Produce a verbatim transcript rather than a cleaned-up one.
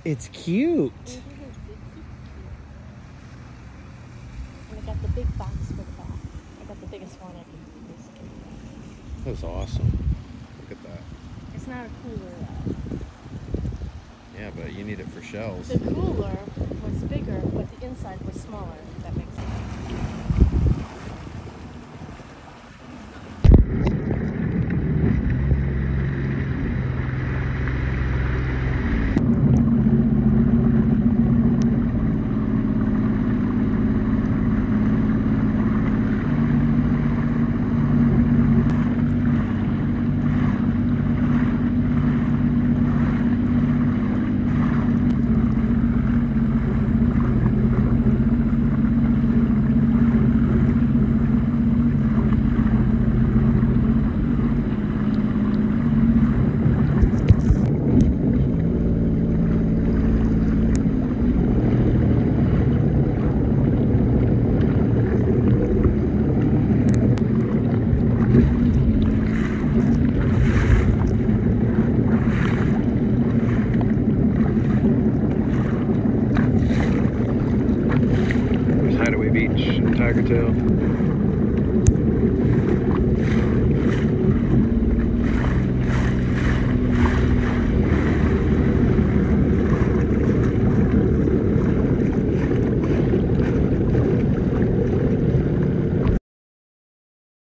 It's cute. It is. It's super cute. And I got the big box for the back. I got the biggest one I can use. That's awesome. Look at that. It's not a cooler though. Yeah, but you need it for shells. The cooler was bigger, but the inside was smaller, if that makes sense. Beach, Tiger Tail.